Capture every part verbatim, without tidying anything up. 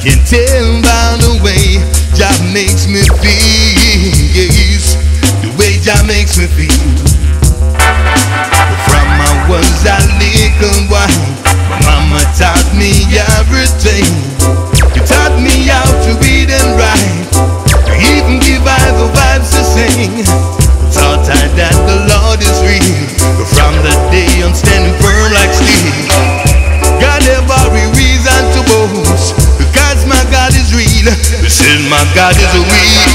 can tell by the way Jah makes me feel, yes, the way Jah makes me feel. From I was a little boy, my mama taught me everything. She taught me how to read and write, even give I the vibes to sing. Taught I that the Lord is real, from the day I'm standing firm like steel. God every reason to boast, because my God is real. Listen, my God is real.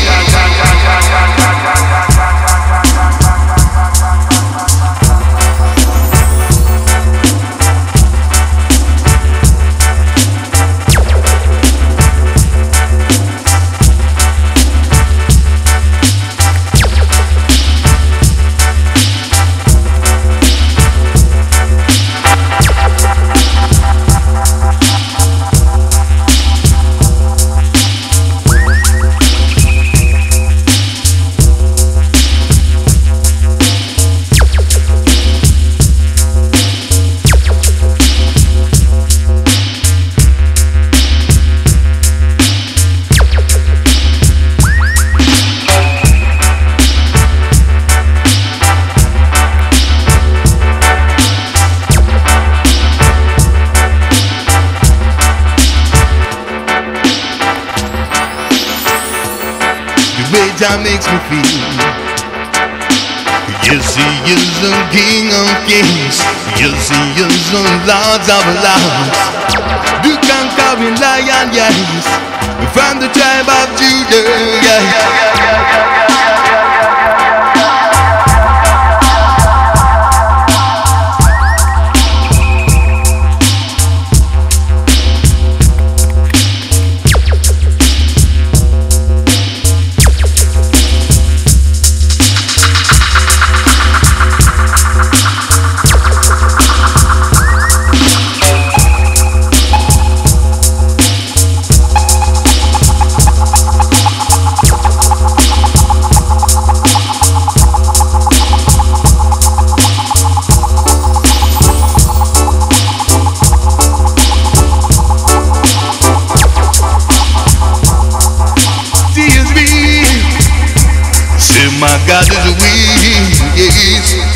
Jah makes me feel. Yes, he is the King of Kings. Yes, he is the Lord of Lords. The conquering lion, yes, from the tribe of Judah, yes. My God is weak, yes.